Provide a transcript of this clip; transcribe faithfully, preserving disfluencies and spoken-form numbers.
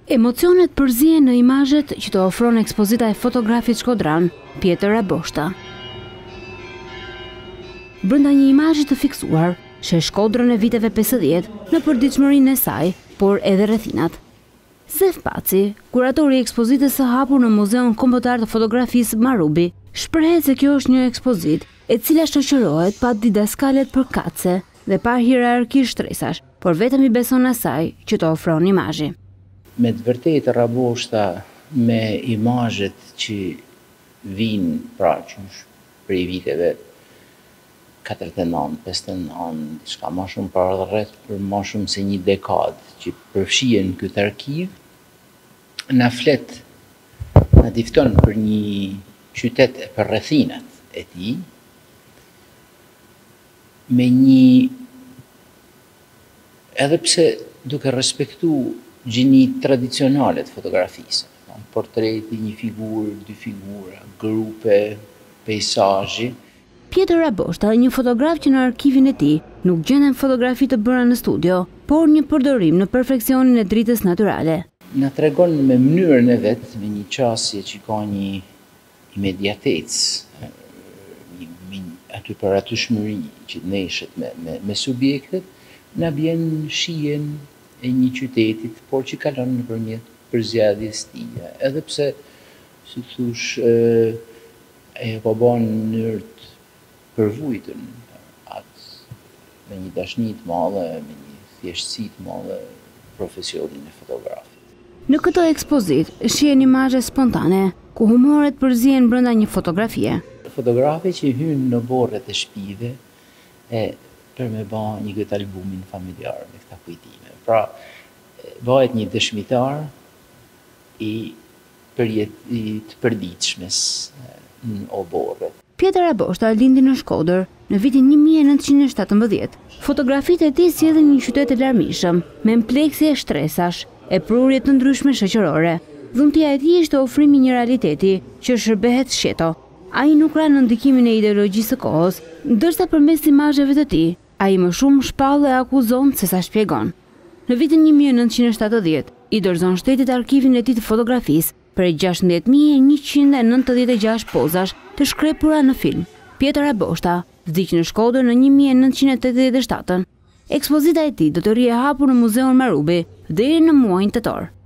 Emocionet përzihen në imazhet që të ofron ekspozita e fotografit shkodran Pjetër Aboshta. Brenda një imazhi të fiksuar, sheh Shkodrën e viteve pesëdhjetë në përditshmërinë e saj, por edhe rrethinat. Zef Paci, kuratori i ekspozitës së hapur në Muzeun Kombëtar të Fotografisë Marubi, shprehet se kjo është një ekspozitë e cila shoqërohet pa didaskalet përkatëse dhe pa hierarki shtresash, por vetëm i beson asaj që të ofron imazhi. Me të vërtetë Aboshta me imazhet që vinë pra që prej viteve katërdhjetë e nëntë, pesëdhjetë e nëntë, diçka më shumë para rreth për më shumë se një dekadë që përfshihen këtë arkiv, na flet, na difton për një qytet e për rrethinat e tij, me një, edhe pse duke respektu gjinit tradicionale të fotografisë, portreti, një figurë, dy figura, grupe, peizazhi. Pjetër Aboshta, një fotograf që në arkivin e tij nuk gjenden fotografi të bëra në studio, por një përdorim në perfeksionin e dritës natyrale. Na tregon me mënyrën e vet, me një qasje që ka një imediatecë, aty për aty shmëri që neshet me, me, me subjektet, na bjen shijen e një qytetit, por që kalon nëpërmjet përzgjedhjes tij. Edhe pse, si thush, e ka bën në mënyrë të përvujtën, atë me një dashni të madhe, me një thjeshtësi të madhe profesionin e fotografit. Në këtë ekspozitë shihen imazhe spontane, ku humoret përzihen brenda një fotografie. Fotografi që hynë në borret e shtëpive e për me ba një këtë albumin familjar me këta kujtime. Pra, bëhet një dëshmitar i, përjet, i të përditshmes në oborret. Pjetër Aboshta lindi në Shkodër në vitin një mijë e nëntëqind e shtatëmbëdhjetë. Fotografitë e tij sjellin një qytet të larmishëm, me mpleksi e shtresash, e prurje të ndryshme shoqërore. Dhuntia e tij ishte ofrimi i një realiteti që shërbehet shqeto. Ai nuk ra në ndikimin e ideologjisë së kohës, ndërsa përmes imazheve të tij, ai më shumë shpall dhe akuzon se sa shpjegon. Në vitin një mijë e nëntëqind e shtatëdhjetë, i dorëzon shtetit arkivin e tij të fotografisë prej gjashtëdhjetë mijë e njëqind e nëntëdhjetë e gjashtë pozash të shkrepura në film. Pjetër Aboshta vdiq në Shkodër në një mijë e nëntëqind e tetëdhjetë e shtatë. Ekspozita e tij do të rihej hapur në Muzeun Marubi deri në muajin tetor.